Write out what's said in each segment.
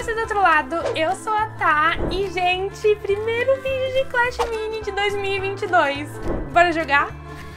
você do outro lado, eu sou a Tá e, gente, primeiro vídeo de Clash Mini de 2022. Bora jogar?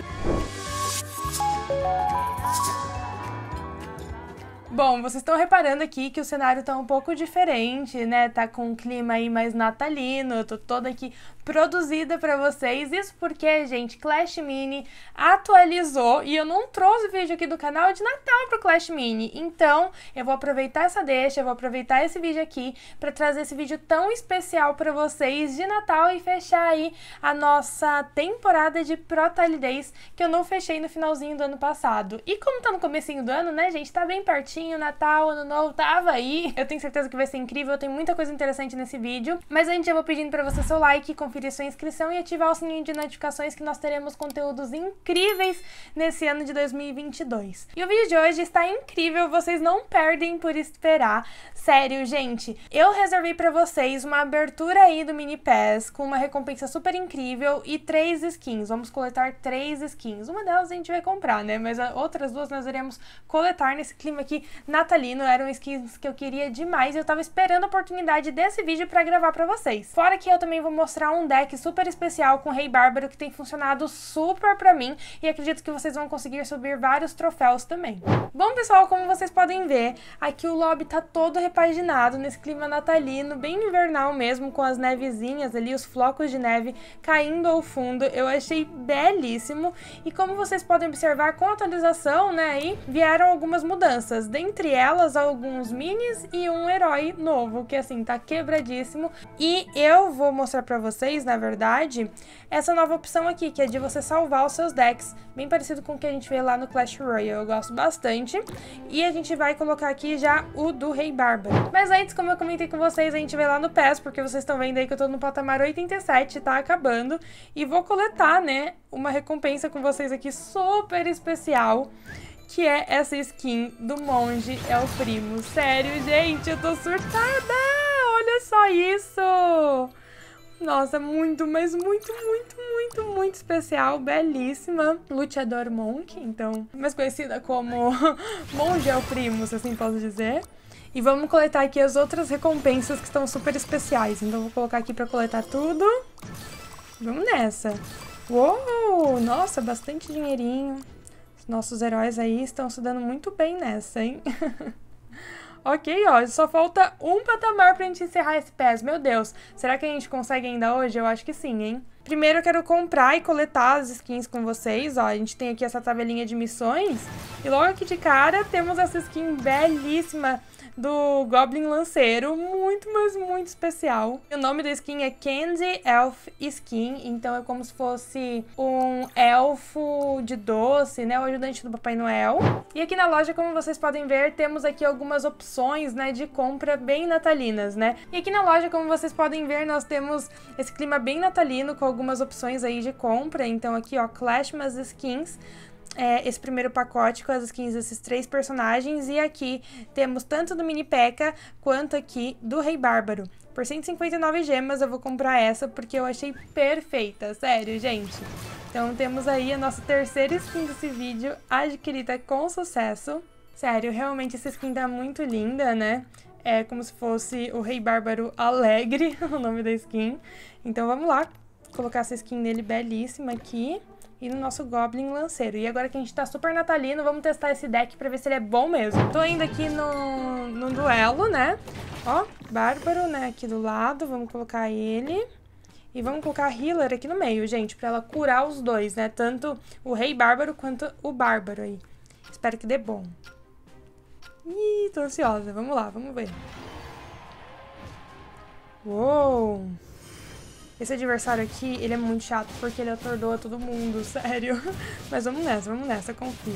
Bom, vocês estão reparando aqui que o cenário tá um pouco diferente, né? Tá com um clima aí mais natalino, eu tô toda aqui produzida pra vocês. Isso porque, gente, Clash Mini atualizou e eu não trouxe vídeo aqui do canal de Natal pro Clash Mini. Então, eu vou aproveitar essa deixa, eu vou aproveitar esse vídeo aqui pra trazer esse vídeo tão especial pra vocês de Natal e fechar aí a nossa temporada de Pro Tile Days que eu não fechei no finalzinho do ano passado. E como tá no comecinho do ano, né, gente, tá bem pertinho, Natal, Ano Novo, tava aí. Eu tenho certeza que vai ser incrível, tem muita coisa interessante nesse vídeo. Mas antes eu vou pedindo pra você seu like, conferir sua inscrição e ativar o sininho de notificações que nós teremos conteúdos incríveis nesse ano de 2022. E o vídeo de hoje está incrível, vocês não perdem por esperar. Sério, gente, eu reservei pra vocês uma abertura aí do Mini Pass com uma recompensa super incrível e 3 skins. Vamos coletar 3 skins. Uma delas a gente vai comprar, né? Mas as outras duas nós iremos coletar nesse clima aqui natalino. Eram skins que eu queria demais e eu tava esperando a oportunidade desse vídeo pra gravar pra vocês. Fora que eu também vou mostrar um deck super especial com o Rei Bárbaro que tem funcionado super pra mim e acredito que vocês vão conseguir subir vários troféus também. Bom, pessoal, como vocês podem ver, aqui o lobby tá todo repaginado nesse clima natalino, bem invernal mesmo, com as nevezinhas ali, os flocos de neve caindo ao fundo. Eu achei belíssimo e como vocês podem observar, com a atualização, né, aí vieram algumas mudanças. Dentre elas, alguns minis e um herói novo, que assim, tá quebradíssimo. E eu vou mostrar pra vocês, na verdade, essa nova opção aqui, que é de você salvar os seus decks, bem parecido com o que a gente vê lá no Clash Royale. Eu gosto bastante. E a gente vai colocar aqui já o do Rei Bárbaro. Mas antes, como eu comentei com vocês, a gente vai lá no PES, porque vocês estão vendo aí que eu tô no patamar 87, tá acabando. E vou coletar, né, uma recompensa com vocês aqui super especial, que é essa skin do Monge é o Primo. Sério, gente, eu tô surtada! Olha só isso! Nossa, muito, mas muito especial, belíssima. Luteador Monk, então, mais conhecida como Monge é o Primo, se assim posso dizer. E vamos coletar aqui as outras recompensas que estão super especiais. Então, vou colocar aqui pra coletar tudo. Vamos nessa. Uou! Nossa, bastante dinheirinho. Nossos heróis aí estão se dando muito bem nessa, hein? Ok, ó, só falta um patamar pra gente encerrar esse PES. Meu Deus, será que a gente consegue ainda hoje? Eu acho que sim, hein? Primeiro eu quero comprar e coletar as skins com vocês, ó. A gente tem aqui essa tabelinha de missões. E logo aqui de cara temos essa skin belíssima do Goblin Lanceiro, muito especial. O nome da skin é Candy Elf Skin, então é como se fosse um elfo de doce, né, o ajudante do Papai Noel. E aqui na loja, como vocês podem ver, temos aqui algumas opções, né, de compra bem natalinas, né. E aqui na loja, como vocês podem ver, nós temos esse clima bem natalino com algumas opções aí de compra. Então aqui, ó, Clash Mas Skins. Esse primeiro pacote com as skins desses 3 personagens. E aqui temos tanto do Mini P.E.K.K.A. quanto aqui do Rei Bárbaro. Por 159 gemas eu vou comprar essa porque eu achei perfeita, sério, gente. Então temos aí a nossa terceira skin desse vídeo adquirida com sucesso. Sério, realmente essa skin tá muito linda, né? É como se fosse o Rei Bárbaro Alegre, o nome da skin. Então vamos lá, colocar essa skin nele belíssima aqui. E no nosso Goblin Lanceiro. E agora que a gente tá super natalino, vamos testar esse deck pra ver se ele é bom mesmo. Tô indo aqui no duelo, né? Ó, Bárbaro, né, aqui do lado. Vamos colocar ele. E vamos colocar a Healer aqui no meio, gente, pra ela curar os dois, né? Tanto o Rei Bárbaro quanto o Bárbaro aí. Espero que dê bom. Ih, tô ansiosa. Vamos lá, vamos ver. Uou! Esse adversário aqui, ele é muito chato, porque ele atordoa todo mundo, sério. Mas vamos nessa, confia.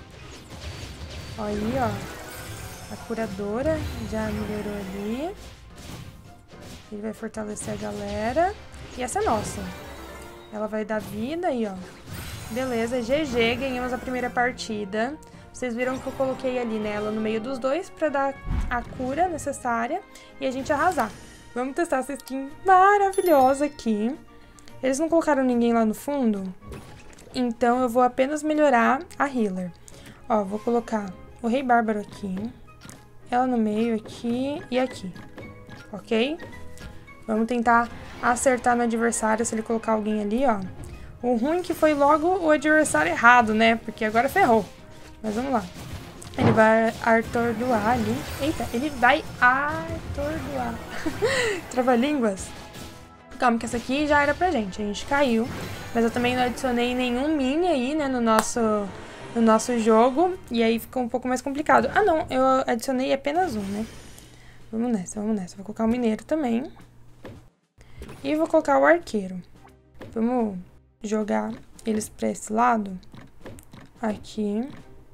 Ó aí, ó. A curadora já melhorou ali. Ele vai fortalecer a galera. E essa é nossa. Ela vai dar vida aí, ó. Beleza, GG, ganhamos a primeira partida. Vocês viram que eu coloquei ali, né, ela no meio dos dois pra dar a cura necessária e a gente arrasar. Vamos testar essa skin maravilhosa aqui. Eles não colocaram ninguém lá no fundo, então eu vou apenas melhorar a healer. Ó, vou colocar o Rei Bárbaro aqui, ela no meio aqui e aqui. ok? Vamos tentar acertar no adversário se ele colocar alguém ali, ó. O ruim que foi logo o adversário errado, né? Porque agora ferrou. Mas vamos lá. Ele vai atordoar ali. Eita, ele vai atordoar. Trava-línguas. Calma que essa aqui já era pra gente. A gente caiu. Mas eu também não adicionei nenhum mini aí, né, no nosso jogo. E aí ficou um pouco mais complicado. Ah, não. Eu adicionei apenas um, né? Vamos nessa, vamos nessa. Vou colocar o mineiro também. E vou colocar o arqueiro. Vamos jogar eles pra esse lado. Aqui.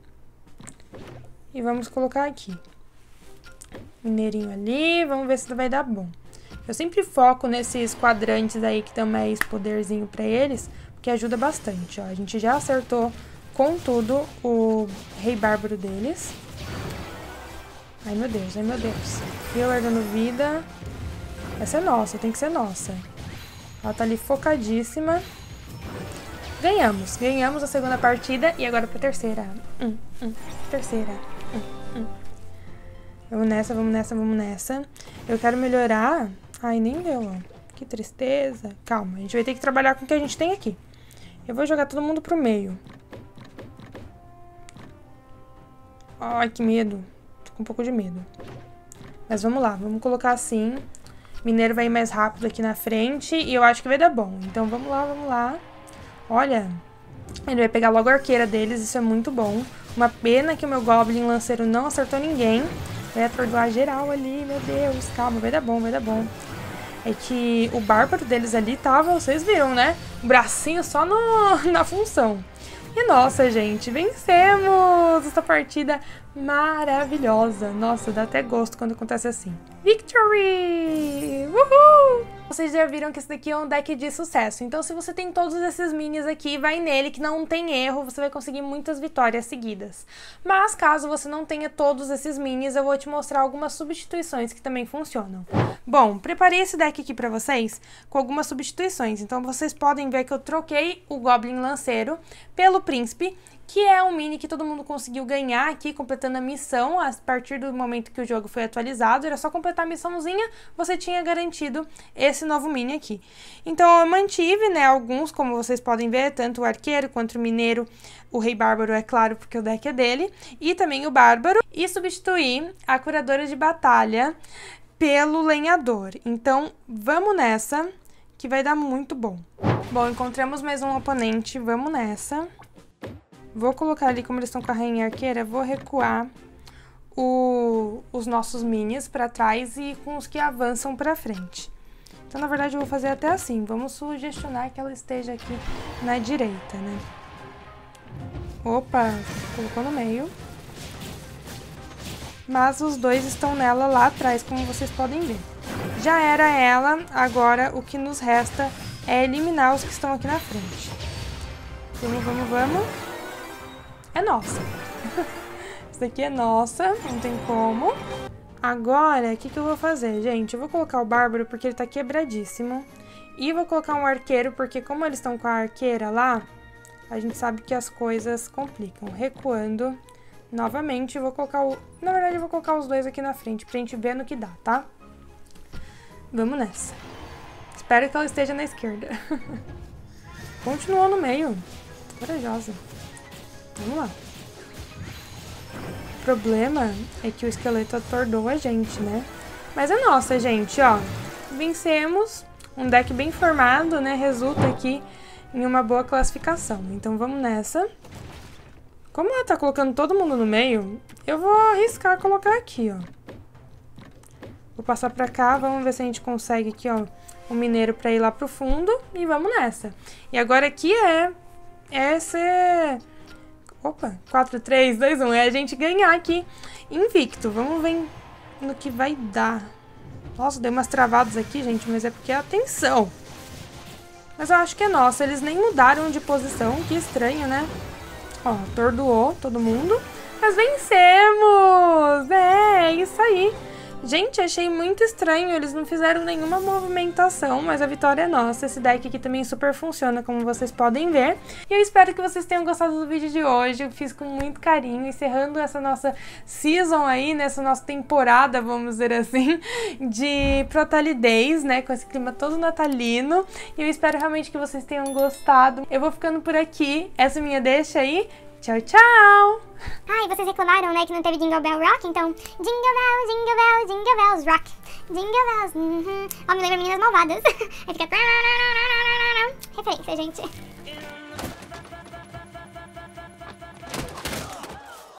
E vamos colocar aqui. Mineirinho ali. Vamos ver se vai dar bom. Eu sempre foco nesses quadrantes aí que dão mais poderzinho pra eles. Porque ajuda bastante, ó. A gente já acertou com tudo o rei bárbaro deles. Ai, meu Deus, ai, meu Deus. Healer dando vida. Essa é nossa, tem que ser nossa. Ela tá ali focadíssima. Ganhamos. Ganhamos a segunda partida e agora pra terceira. Terceira. Vamos nessa, vamos nessa, vamos nessa. Eu quero melhorar. Ai, nem deu, ó. Que tristeza. Calma, a gente vai ter que trabalhar com o que a gente tem aqui. Eu vou jogar todo mundo pro meio. Ai, que medo. Tô com um pouco de medo. Mas vamos lá, vamos colocar assim. Mineiro vai ir mais rápido aqui na frente e eu acho que vai dar bom. Então vamos lá, vamos lá. Olha, ele vai pegar logo a arqueira deles, isso é muito bom. Uma pena que o meu Goblin Lanceiro não acertou ninguém. Vai atordoar geral ali, meu Deus. Calma, vai dar bom, vai dar bom. É que o bárbaro deles ali tava, vocês viram, né? O bracinho só na função. E nossa, gente, vencemos essa partida maravilhosa. Nossa, dá até gosto quando acontece assim. Victory! Uhul! Vocês já viram que esse daqui é um deck de sucesso. Então, se você tem todos esses minis aqui, vai nele que não tem erro. Você vai conseguir muitas vitórias seguidas. Mas, caso você não tenha todos esses minis, eu vou te mostrar algumas substituições que também funcionam. Bom, preparei esse deck aqui pra vocês com algumas substituições. Então, vocês podem ver que eu troquei o Goblin Lanceiro pelo Príncipe, que é um mini que todo mundo conseguiu ganhar aqui, completando a missão. A partir do momento que o jogo foi atualizado, era só completar a missãozinha, você tinha garantido esse novo mini aqui. Então, eu mantive, né, alguns, como vocês podem ver, tanto o arqueiro quanto o mineiro, o rei bárbaro, é claro, porque o deck é dele, e também o bárbaro, e substituí a curadora de batalha pelo lenhador. Então, vamos nessa, que vai dar muito bom. Bom, encontramos mais um oponente, vamos nessa. Vou colocar ali, como eles estão com a rainha arqueira, vou recuar os nossos minis para trás e com os que avançam para frente. Então, na verdade, eu vou fazer até assim. Vamos sugestionar que ela esteja aqui na direita, né? Opa, colocou no meio. Mas os dois estão nela lá atrás, como vocês podem ver. Já era ela, agora o que nos resta é eliminar os que estão aqui na frente. Vamos, vamos, vamos. É nossa. Isso daqui é nossa, não tem como. Agora, o que eu vou fazer, gente? Eu vou colocar o bárbaro porque ele tá quebradíssimo. E vou colocar um arqueiro porque como eles estão com a arqueira lá, a gente sabe que as coisas complicam. Recuando novamente, eu vou colocar o... Na verdade, eu vou colocar os dois aqui na frente pra gente ver no que dá, tá? Vamos nessa. Espero que ela esteja na esquerda. Continuou no meio. Corajosa. Vamos lá. O problema é que o esqueleto atordou a gente, né? Mas é nossa, gente, ó. Vencemos. Um deck bem formado, né? Resulta aqui em uma boa classificação. Então vamos nessa. Como ela tá colocando todo mundo no meio, eu vou arriscar colocar aqui, ó. Vou passar pra cá, vamos ver se a gente consegue aqui, ó, um mineiro pra ir lá pro fundo e vamos nessa. E agora aqui ser... Opa, 4, 3, 2, 1. É a gente ganhar aqui invicto. Vamos ver no que vai dar. Nossa, deu umas travadas aqui, gente, mas é porque é atenção. Mas eu acho que é nossa. Eles nem mudaram de posição. Que estranho, né? Ó, atordoou todo mundo. Mas vencemos! É isso aí. Gente, achei muito estranho, eles não fizeram nenhuma movimentação, mas a vitória é nossa. Esse deck aqui também super funciona, como vocês podem ver. E eu espero que vocês tenham gostado do vídeo de hoje, eu fiz com muito carinho, encerrando essa nossa season aí, nessa nossa temporada, vamos dizer assim, de Protalidez, né, com esse clima todo natalino. E eu espero realmente que vocês tenham gostado. Eu vou ficando por aqui, essa é minha deixa aí. Tchau, tchau! Ai, vocês reclamaram, né, que não teve Jingle Bell Rock, então Jingle Bells, Jingle Bells, Jingle Bells Rock. Jingle Bells, Ó, me lembra Meninas Malvadas. Aí fica... Referência, gente.